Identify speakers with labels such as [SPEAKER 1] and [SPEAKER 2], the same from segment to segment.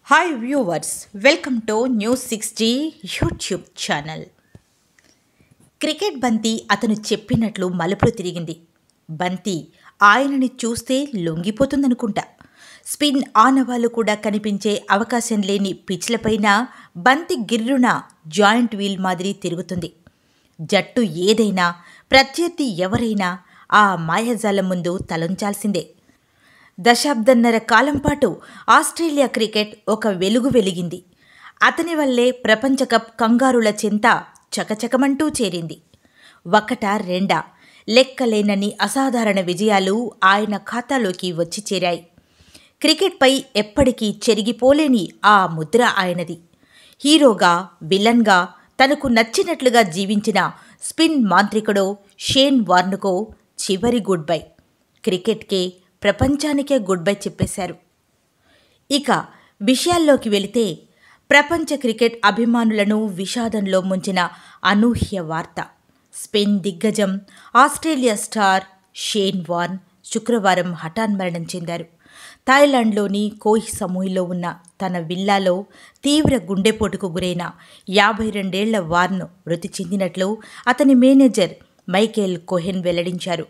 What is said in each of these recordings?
[SPEAKER 1] Hi viewers, welcome to News6G YouTube channel. Cricket బంతి అతను చెప్పినట్లు మలుపులు తిరిగింది. బంతి ఆయనని చూస్తే లొంగిపోతుందనుకుంటా. స్పిన్ ఆనవాళ్లు కూడా కనిపించే అవకాశం లేని పిచ్లపైన బంతి గిర్రున జాయింట్ వీల్ మాదిరి తిరుగుతుంది. జట్టు ఏదైనా, ప్రత్యర్థి ఎవరైనా ఆ మాయాజాలం ముందు తలొంచాల్సిందే. దశాబ్దన్నర కాలం పాటు ఆస్ట్రేలియా క్రికెట్ ఒక వెలుగు వెలిగింది. అతని వల్లే ప్రపంచ కప్ కంగారుల చెంత చకచకమంటూ చేరింది. ఒకటా రెండా లెక్కలేనన్ని అసాధారణ విజయాలు ఆయన ఖాతాలోకి వచ్చి చేరాయి. క్రికెట్పై ఎప్పటికీ చెరిగిపోలేని ఆ ముద్ర ఆయనది. హీరోగా, విలన్గా తనకు నచ్చినట్లుగా జీవించిన స్పిన్ మాంత్రికుడో షేన్ వార్న్కో చివరి గుడ్ బై. క్రికెట్కే, ప్రపంచానికే గుడ్ బై చెప్పేశారు. ఇక విషయాల్లోకి వెళితే, ప్రపంచ క్రికెట్ అభిమానులను విషాదంలో ముంచిన అనూహ్య వార్త. స్పెయిన్ దిగ్గజం, ఆస్ట్రేలియా స్టార్ షేన్ వార్న్ శుక్రవారం హఠాన్మరణం చెందారు. థాయిలాండ్లోని కోహ్ సమూహంలో ఉన్న తన విల్లాలో తీవ్ర గుండెపోటుకు గురైన 52 ఏళ్ల వార్న్ మృతి చెందినట్లు అతని మేనేజర్ మైకేల్ కోహెన్ వెల్లడించారు.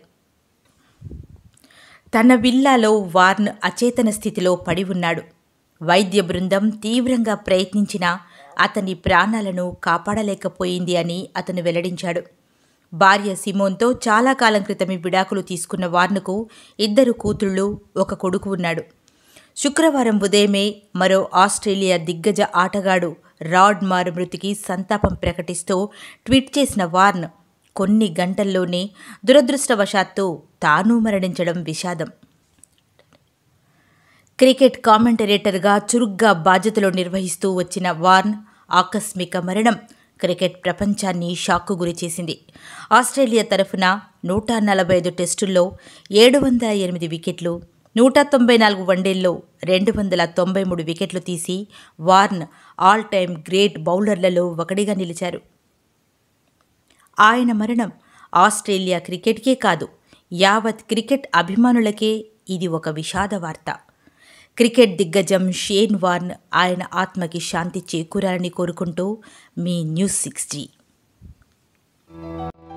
[SPEAKER 1] తన విల్లాలో వార్న్ అచేతన స్థితిలో పడి ఉన్నాడు. వైద్య బృందం తీవ్రంగా ప్రయత్నించినా అతని ప్రాణాలను కాపాడలేకపోయింది అని అతను వెల్లడించాడు. భార్య సిమోన్తో చాలా కాలం క్రితమే విడాకులు తీసుకున్న వార్న్కు 2 కూతుళ్లు, 1 కొడుకు ఉన్నాడు. శుక్రవారం ఉదయమే మరో ఆస్ట్రేలియా దిగ్గజ ఆటగాడు రాడ్ మార్ మృతికి సంతాపం ప్రకటిస్తూ ట్వీట్ చేసిన వార్న్ కొన్ని గంటల్లోనే దురదృష్టవశాత్తు తాను మరణించడం విషాదం. క్రికెట్ కామెంటరేటర్గా చురుగ్గా బాధ్యతలు నిర్వహిస్తూ వచ్చిన వార్న్ ఆకస్మిక మరణం క్రికెట్ ప్రపంచాన్ని షాక్కు గురిచేసింది. ఆస్ట్రేలియా తరఫున 145 టెస్టుల్లో 708 వికెట్లు, 194 వన్డేల్లో 293 వికెట్లు తీసి వార్న్ ఆల్ టైమ్ గ్రేట్ బౌలర్లలో ఒకడిగా నిలిచారు. ఆయన మరణం ఆస్ట్రేలియా క్రికెట్కే కాదు, యావత్ క్రికెట్ అభిమానులకే ఇది ఒక విషాద వార్త. క్రికెట్ దిగ్గజం షేన్ వార్న్ ఆయన ఆత్మకి శాంతి చేకూరాలని కోరుకుంటూ మీ News6G.